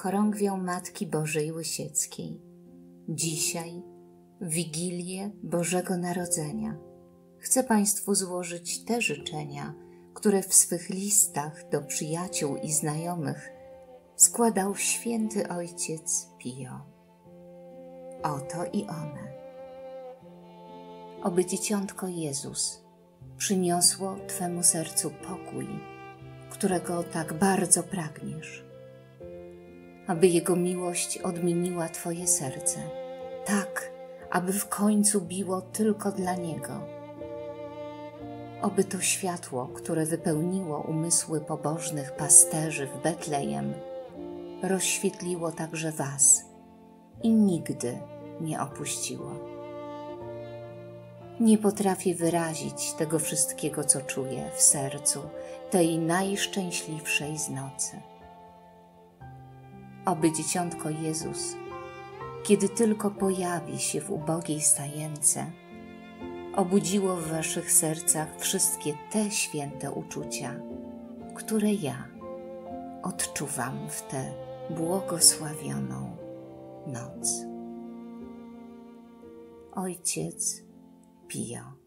chorągwią Matki Bożej Łysieckiej. Dzisiaj, w Wigilię Bożego Narodzenia, chcę Państwu złożyć te życzenia, które w swych listach do przyjaciół i znajomych składał święty Ojciec Pio. Oto i one. Oby Dzieciątko Jezus przyniosło Twemu sercu pokój, którego tak bardzo pragniesz. Aby Jego miłość odmieniła Twoje serce, tak, aby w końcu biło tylko dla Niego. Oby to światło, które wypełniło umysły pobożnych pasterzy w Betlejem, rozświetliło także Was i nigdy nie opuściło. Nie potrafię wyrazić tego wszystkiego, co czuję w sercu tej najszczęśliwszej z nocy. Oby Dzieciątko Jezus, kiedy tylko pojawi się w ubogiej stajence, obudziło w Waszych sercach wszystkie te święte uczucia, które ja odczuwam w tę błogosławioną noc. Ojciec Pio.